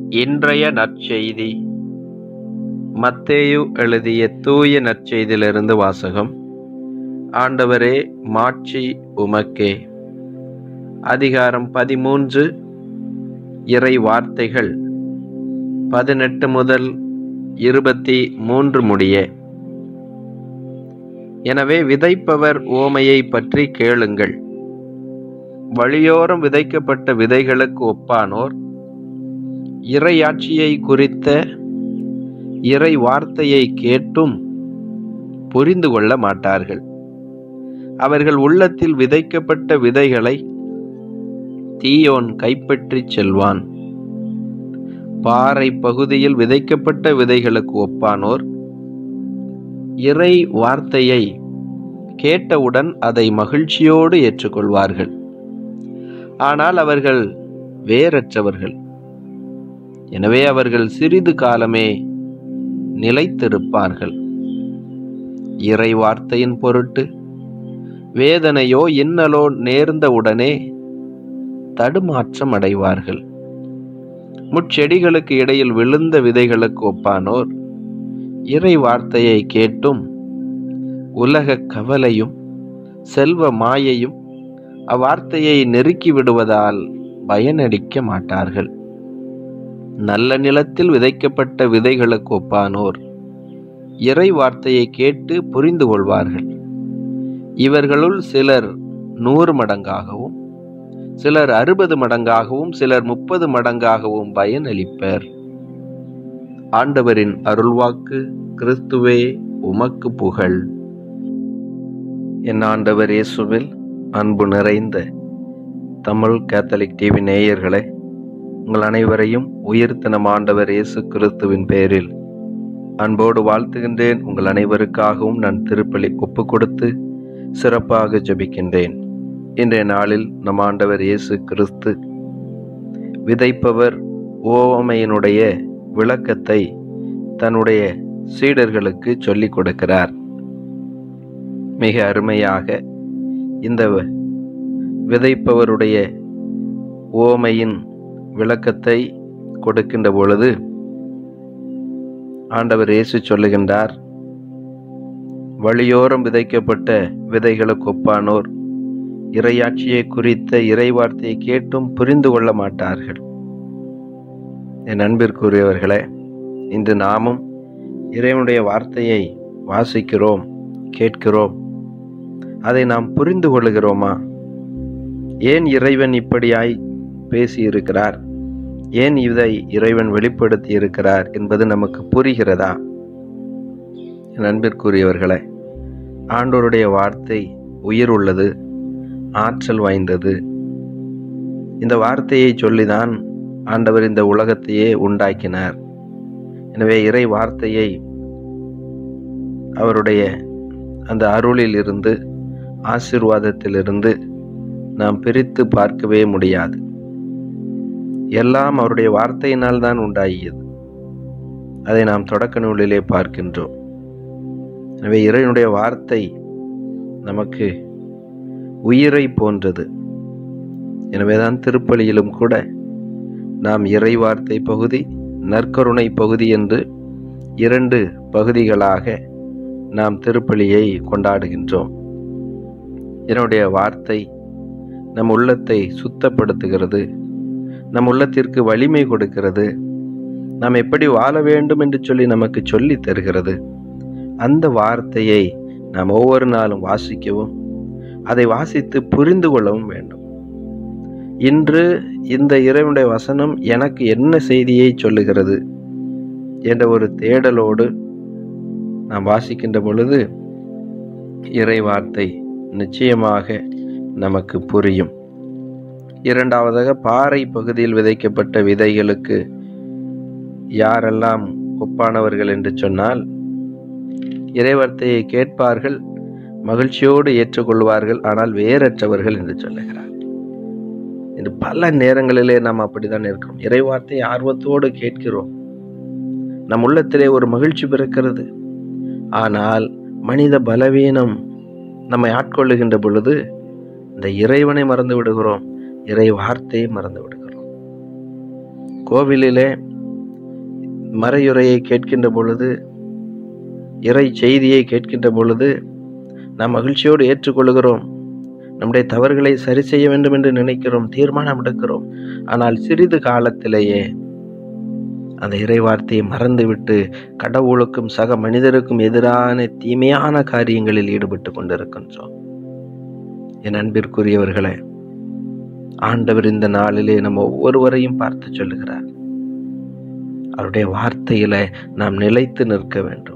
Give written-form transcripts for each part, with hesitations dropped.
இன்றைய நற்செய்தி மத்தேயு எழுதிய தூய நற்செய்தியிலிருந்து வாசகம். ஆண்டவரே, மாட்சி உமக்கே. அதிகாரம் 13, இறை வார்த்தைகள் 18 முதல் 23 முடிய. எனவே விதைப்பவர் உவமையை பற்றி கேளுங்கள். வழியோரம் விதைக்கப்பட்ட விதைகளுக்கு ஒப்பானோர் இறையாட்சியை குறித்த இறை வார்த்தையை கேட்டும் புரிந்து கொள்ள மாட்டார்கள். அவர்கள் உள்ளத்தில் விதைக்கப்பட்ட விதைகளை தீயோன் கைப்பற்றிச் செல்வான். பாறை பகுதியில் விதைக்கப்பட்ட விதைகளுக்கு ஒப்பானோர் இறை வார்த்தையை கேட்டவுடன் அதை மகிழ்ச்சியோடு ஏற்றுக்கொள்வார்கள். ஆனால் அவர்கள் வேரற்றவர்கள். எனவே அவர்கள் சிறிது காலமே நிலைத்திருப்பார்கள். இறை வார்த்தையின் பொருட்டு வேதனையோ இன்னலோ நேர்ந்தவுடனே தடுமாற்றம் அடைவார்கள். முட்செடிகளுக்கு இடையில் விழுந்த விதைகளுக்கு ஒப்பானோர் இறை வார்த்தையை கேட்டும் உலக கவலையும் செல்வ மாயையும் அவ்வார்த்தையை நெருக்கி விடுவதால் பயனளிக்க மாட்டார்கள். நல்ல நிலத்தில் விதைக்கப்பட்ட விதைகளுக்கு ஒப்பானோர் இறை வார்த்தையை கேட்டு புரிந்து கொள்வார்கள். இவர்களுள் சிலர் 100 மடங்காகவும், சிலர் 60 மடங்காகவும், சிலர் 30 மடங்காகவும் பயனளிப்பர். ஆண்டவரின் அருள்வாக்கு. கிறிஸ்துவே, உமக்கு புகழ். என் ஆண்டவர் இயேசுவில் அன்பு நிறைந்த தமிழ் கேத்தலிக் டிவி நேயர்களே, உங்கள் அனைவரையும் உயிர்த்த நம் ஆண்டவர் இயேசு கிறிஸ்துவின் பெயரில் அன்போடு வாழ்த்துகின்றேன். உங்கள் அனைவருக்காகவும் நான் திருப்பலி ஒப்பு கொடுத்து சிறப்பாக ஜெபிக்கின்றேன். இன்றைய நாளில் நம் ஆண்டவர் இயேசு கிறிஸ்து விதைப்பவர் உவமையினுடைய விளக்கத்தை தன்னுடைய சீடர்களுக்கு சொல்லிக் கொடுக்கிறார். மிக அருமையாக இந்த விதைப்பவருடைய உவமையின் விளக்கத்தை கொடுக்கின்ற பொழுது ஆண்டவர் இயேசு சொல்லுகின்றார், வழியோரம் விதைக்கப்பட்ட விதைகளுக்கு ஒப்பானோர் இறையாட்சியை குறித்த இறை வார்த்தையை கேட்டும் புரிந்து கொள்ள மாட்டார்கள். என் அன்பிற்குரியவர்களே, இன்று நாமும் இறைவனுடைய வார்த்தையை வாசிக்கிறோம், கேட்கிறோம். அதை நாம் புரிந்து கொள்கிறோமா? ஏன் இறைவன் இப்படியாய் பேசியிருக்கிறார், ஏன் இதை இறைவன் வெளிப்படுத்தி இருக்கிறார் என்பது நமக்கு புரிகிறதா? என் அன்பிற்குரியவர்களே, ஆண்டவருடைய வார்த்தை உயிர் உள்ளது, ஆற்றல் வாய்ந்தது. இந்த வார்த்தையை சொல்லிதான் ஆண்டவர் இந்த உலகத்தையே உண்டாக்கினார். எனவே இறை வார்த்தையை அவருடைய அந்த அருளில் இருந்து, ஆசீர்வாதத்திலிருந்து நாம் பிரித்து பார்க்கவே முடியாது. எல்லாம் அவருடைய வார்த்தையினால் தான் உண்டாகியது. அதை நாம் தொடக்க நூலிலே பார்க்கின்றோம். எனவே இறைவனுடைய வார்த்தை நமக்கு உயிரை போன்றது. எனவேதான் திருப்பலியிலும் கூட நாம் இறை வார்த்தை பகுதி, நற்கருணை பகுதி என்று 2 பகுதிகளாக நாம் திருப்பலியை கொண்டாடுகின்றோம். என்னுடைய வார்த்தை நம் உள்ளத்தை சுத்தப்படுத்துகிறது, நம் உள்ளத்திற்கு வலிமை கொடுக்கிறது, நாம் எப்படி வாழ வேண்டும் என்று சொல்லி நமக்கு சொல்லி தருகிறது. அந்த வார்த்தையை நாம் ஒவ்வொரு நாளும் வாசிக்கவும், அதை வாசித்து புரிந்து கொள்ளவும் வேண்டும். இன்று இந்த இறைவனுடைய வசனம் எனக்கு என்ன செய்தியை சொல்லுகிறது என்ற ஒரு தேடலோடு நாம் வாசிக்கின்ற பொழுது இறை வார்த்தை நிச்சயமாக நமக்கு புரியும். இரண்டாவதாக, பாறை பகுதியில் விதைக்கப்பட்ட விதைகளுக்கு யாரெல்லாம் ஒப்பானவர்கள் என்று சொன்னால், இறைவார்த்தையை கேட்பார்கள், மகிழ்ச்சியோடு ஏற்றுக்கொள்வார்கள், ஆனால் வேறற்றவர்கள் என்று சொல்லுகிறார். இது பல நேரங்களிலே நாம் அப்படித்தான் இருக்கிறோம். இறைவார்த்தையை ஆர்வத்தோடு கேட்கிறோம், நம் உள்ளத்திலே ஒரு மகிழ்ச்சி பிறக்கிறது. ஆனால் மனித பலவீனம் நம்மை ஆட்கொள்ளுகின்ற பொழுது இந்த இறைவனை மறந்து விடுகிறோம், இறை வார்த்தையை மறந்து விடுகிறோம். கோவிலிலே மறையுரையை கேட்கின்ற பொழுது, இறை செய்தியை கேட்கின்ற பொழுது நாம் மகிழ்ச்சியோடு ஏற்றுக்கொள்கிறோம். நம்முடைய தவறுகளை சரி செய்ய வேண்டும் என்று நினைக்கிறோம், தீர்மானம் எடுக்கிறோம். ஆனால் சிறிது காலத்திலேயே அந்த இறை வார்த்தையை மறந்துவிட்டு கடவுளுக்கும் சக மனிதருக்கும் எதிரான தீமையான காரியங்களில் ஈடுபட்டு கொண்டிருக்கின்றோம். என் அன்பிற்குரியவர்களே, ஆண்டவர் இந்த நாளிலே நம்ம ஒவ்வொருவரையும் பார்த்து சொல்லுகிறார், அவருடைய வார்த்தையில நாம் நிலைத்து நிற்க வேண்டும்.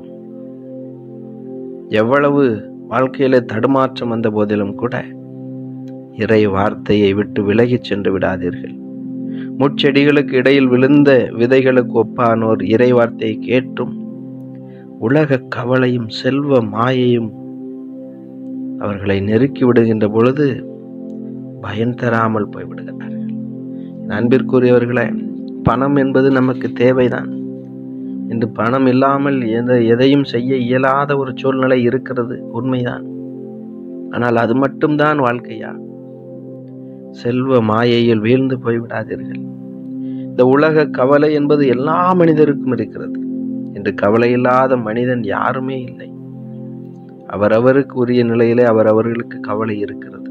எவ்வளவு வாழ்க்கையில தடுமாற்றம் வந்த போதிலும் கூட இறை வார்த்தையை விட்டு விலகிச் சென்று விடாதீர்கள். முட்செடிகளுக்கு இடையில் விழுந்த விதைகளுக்கு ஒப்பானோர் இறை வார்த்தையை கேட்டும் உலக கவலையும் செல்வ மாயையும் அவர்களை நெருக்கி விடுகின்ற பொழுது பயன் தராமல் போய்விடுகிறார்கள். அன்பிற்குரியவர்களே, பணம் என்பது நமக்கு தேவைதான். இன்று பணம் இல்லாமல் எதையும் செய்ய இயலாத ஒரு சூழ்நிலை இருக்கிறது, உண்மைதான். ஆனால் அது மட்டும்தான் வாழ்க்கையா? செல்வ மாயையில் வீழ்ந்து போய்விடாதீர்கள். இந்த உலக கவலை என்பது எல்லா மனிதருக்கும் இருக்கிறது. இன்று கவலை இல்லாத மனிதன் யாருமே இல்லை. அவரவருக்கு உரிய நிலையிலே அவரவர்களுக்கு கவலை இருக்கிறது.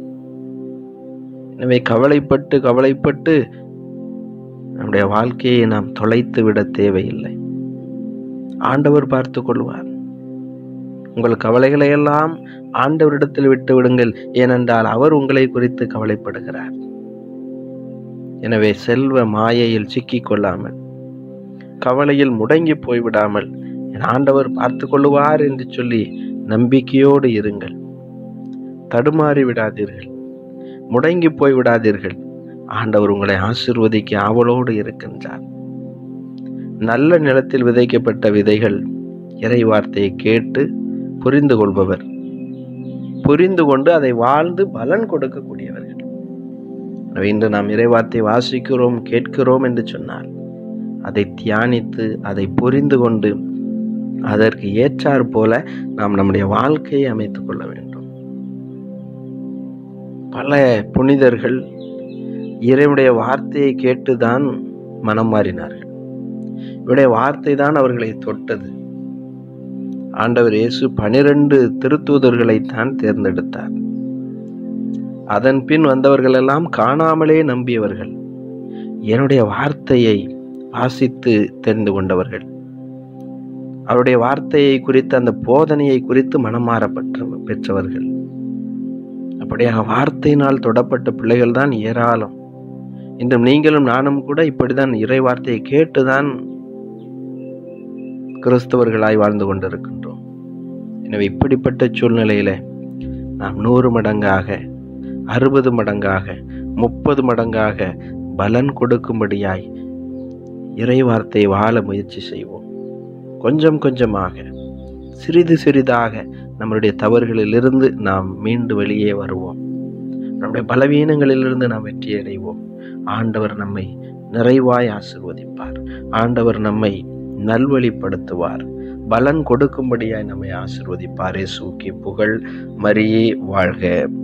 எனவே கவலைப்பட்டு நம்முடைய வாழ்க்கையை நாம் தொலைத்து விட தேவையில்லை. ஆண்டவர் பார்த்து கொள்வார். உங்கள் கவலைகளை எல்லாம் ஆண்டவரிடத்தில் விட்டு விடுங்கள், ஏனென்றால் அவர் உங்களை குறித்து கவலைப்படுகிறார். எனவே செல்வ மாயையில் சிக்கிக் கொள்ளாமல், கவலையில் முடங்கி போய்விடாமல், என் ஆண்டவர் பார்த்து கொள்ளுவார் என்று சொல்லி நம்பிக்கையோடு இருங்கள். தடுமாறி விடாதீர்கள், முடங்கி போய்விடாதீர்கள். ஆண்டவர் உங்களை ஆசீர்வதிக்க ஆவலோடு இருக்கின்றார். நல்ல நிலத்தில் விதைக்கப்பட்ட விதைகள் இறை வார்த்தையை கேட்டு புரிந்து கொள்பவர், புரிந்து கொண்டு அதை வாழ்ந்து பலன் கொடுக்கக்கூடியவர்கள். இன்று நாம் இறை வார்த்தை வாசிக்கிறோம், கேட்கிறோம் என்று சொன்னால் அதை தியானித்து அதை புரிந்து கொண்டு அதற்கு ஏற்றாற் போல நாம் நம்முடைய வாழ்க்கையை அமைத்துக் கொள்ள வேண்டும். பல புனிதர்கள் இறைவனுடைய வார்த்தையை கேட்டுதான் மனம் மாறினார்கள். இவருடைய வார்த்தை தான் அவர்களை தொட்டது. ஆண்டவர் இயேசு 12 திருத்தூதர்களைத்தான் தேர்ந்தெடுத்தார். அதன் பின் வந்தவர்கள் எல்லாம் காணாமலே நம்பியவர்கள், என்னுடைய வார்த்தையை வாசித்து தெரிந்து கொண்டவர்கள், அவருடைய வார்த்தையை குறித்து அந்த போதனையை குறித்து மனமாற பெற்றவர்கள். அப்படியாக வார்த்தையினால் தொடப்பட்ட பிள்ளைகள் தான் ஏராளம். இன்றும் நீங்களும் நானும் கூட இப்படிதான் இறை வார்த்தையை கேட்டுதான் கிறிஸ்தவர்களாய் வாழ்ந்து கொண்டிருக்கின்றோம். எனவே இப்படிப்பட்ட சூழ்நிலையில நாம் 100 மடங்காக, 60 மடங்காக, 30 மடங்காக பலன் கொடுக்கும்படியாய் இறை வார்த்தையை வாழ முயற்சி செய்வோம். கொஞ்சம் கொஞ்சமாக, சிறிது சிறிதாக நம்முடைய தவறுகளிலிருந்து நாம் மீண்டு வெளியே வருவோம். நம்முடைய பலவீனங்களிலிருந்து நாம் வெற்றி அடைவோம். ஆண்டவர் நம்மை நிறைவாய் ஆசீர்வதிப்பார். ஆண்டவர் நம்மை நல்வழிப்படுத்துவார். பலன் கொடுக்கும்படியாய் நம்மை ஆசீர்வதிப்பார். இயேசுவுக்கே புகழ். மரியே வாழ்க.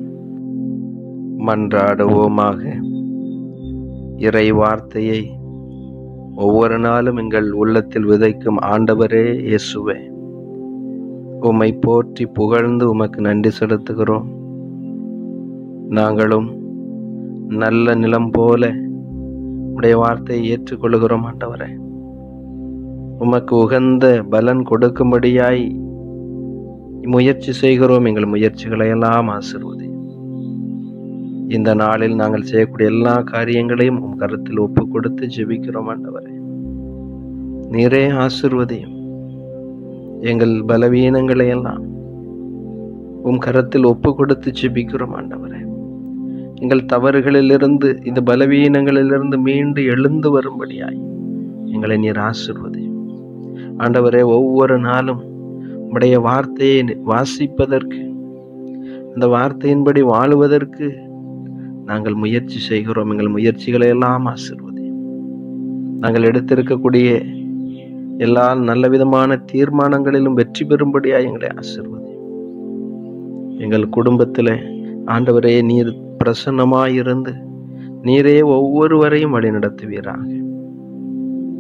மன்றாடுவோமாக. இறை வார்த்தையை ஒவ்வொரு நாளும் எங்கள் உள்ளத்தில் விதைக்கும் ஆண்டவரே இயேசுவே, உம்மை போற்றி புகழ்ந்து உமக்கு நன்றி செலுத்துகிறோம். நாங்களும் நல்ல நிலம் போல உடைய வார்த்தையை ஏற்றுக்கொள்கிறோம். ஆண்டவரே, உமக்கு உகந்த பலன் கொடுக்கும்படியாய் முயற்சி செய்கிறோம். எங்கள் முயற்சிகளை எல்லாம் ஆசீர்வதி. இந்த நாளில் நாங்கள் செய்யக்கூடிய எல்லா காரியங்களையும் உம் கருத்தில் ஒப்பு கொடுத்து ஜெபிக்கிறோம். ஆண்டவரே, நீரே ஆசீர்வதியும். எங்கள் பலவீனங்களை எல்லாம் உம் கருத்தில் ஒப்பு கொடுத்து ஜெபிக்கிறோம். ஆண்டவரே, எங்கள் தவறுகளிலிருந்து, இந்த பலவீனங்களிலிருந்து மீண்டு எழுந்து வரும்படியாய் எங்களை நீர் ஆசீர்வதியும். ஆண்டவரே, ஒவ்வொரு நாளும் உம்முடைய வார்த்தையை வாசிப்பதற்கு, அந்த வார்த்தையின்படி வாழுவதற்கு நாங்கள் முயற்சி செய்கிறோம். எங்கள் முயற்சிகளை எல்லாம் ஆசீர்வதியும். நாங்கள் எடுத்திருக்கக்கூடிய எல்லா நல்ல விதமான தீர்மானங்களிலும் வெற்றி பெறும்படியாக எங்களை ஆசீர்வதியும். எங்கள் குடும்பத்தில் ஆண்டவரே நீர் பிரசன்னமாயிருந்து நீரே ஒவ்வொருவரையும் வழி நடத்துவீராக.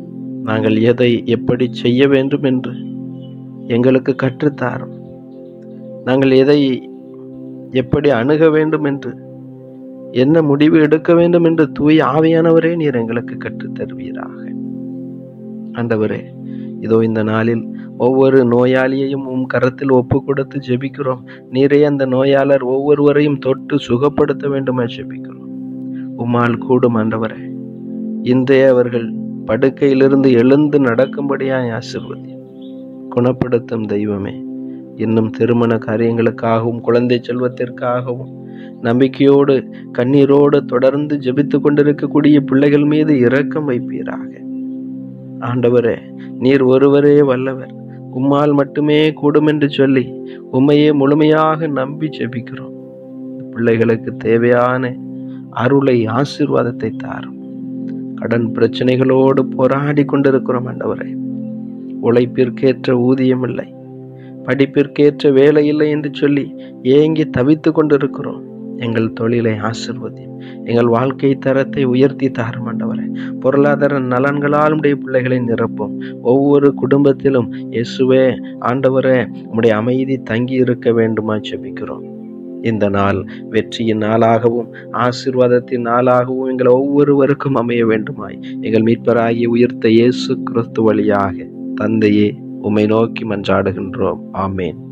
நாங்கள் எதை எப்படி செய்ய வேண்டும் என்று எங்களுக்கு கற்றுத்தாரும். நாங்கள் எதை எப்படி அணுக வேண்டும் என்று, என்ன முடிவு எடுக்க வேண்டும் என்று தூய ஆவியானவரே நீர் எங்களுக்கு கற்றுத் தருவீராக. ஆண்டவரே, இதோ இந்த நாளில் ஒவ்வொரு நோயாளியையும் உம் கரத்தில் ஒப்பு கொடுத்து ஜெபிக்கிறோம். நீரே அந்த நோயாளர் ஒவ்வொருவரையும் தொட்டு சுகப்படுத்த வேண்டுமா ஜெபிக்கிறோம். உம்மால் கூடும் ஆண்டவரே. இன்றைய அவர்கள் படுக்கையிலிருந்து எழுந்து நடக்கும்படியாய் ஆசீர்வதி. குணப்படுத்தும் தெய்வமே, இன்னும் திருமண காரியங்களுக்காகவும் குழந்தை செல்வத்திற்காகவும் நம்பிக்கையோடு கண்ணீரோடு தொடர்ந்து ஜெபித்து கொண்டிருக்கக்கூடிய பிள்ளைகள் மீது இரக்கம் வைப்பீராக. ஆண்டவரே, நீர் ஒருவரே வல்லவர், உம்மால் மட்டுமே கூடும் என்று சொல்லி உம்மையே முழுமையாக நம்பி ஜெபிக்கிறோம். பிள்ளைகளுக்கு தேவையான அருளை, ஆசீர்வாதத்தை தாரும். கடன் பிரச்சனைகளோடு போராடி கொண்டிருக்கிறோம் ஆண்டவரே. உழைப்பிற்கேற்ற ஊதியம் இல்லை, படிப்பிற்கேற்ற வேலை இல்லை என்று சொல்லி ஏங்கி தவித்து கொண்டிருக்கிறோம். எங்கள் தொழிலை ஆசீர்வதி, எங்கள் வாழ்க்கை தரத்தை உயர்த்தி தாரும் ஆண்டவரே. பொருளாதார நலன்களால் உடைய பிள்ளைகளை நிரப்பும். ஒவ்வொரு குடும்பத்திலும் இயேசுவே ஆண்டவரே, உம்முடைய அமைதி தங்கி இருக்க வேண்டுமா ஜெபிக்கிறோம். இந்த நாள் வெற்றியின் நாளாகவும் ஆசீர்வாதத்தின் நாளாகவும் எங்கள் ஒவ்வொருவருக்கும் அமைய வேண்டுமாய் எங்கள் மீட்பராகிய உயிர்த்த இயேசு கிறிஸ்து வழியாக தந்தையே உம்மை நோக்கி மன்றாடுகின்றோம். ஆமேன்.